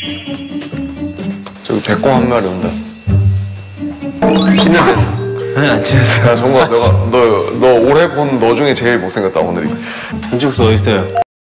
저기 백곰 한 마리 온다. 친했네. 아니, 안 친했어요. 야, 정국아, 너 올해 본 너 중에 제일 못생겼다, 오늘이. 전지국수 어딨어요?